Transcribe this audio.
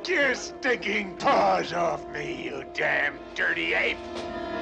Take your stinking paws off me, you damn dirty ape!